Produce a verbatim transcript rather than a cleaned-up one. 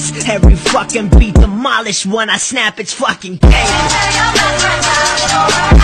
cadence. Every fucking beat demolished when I snap, it's fucking cadence.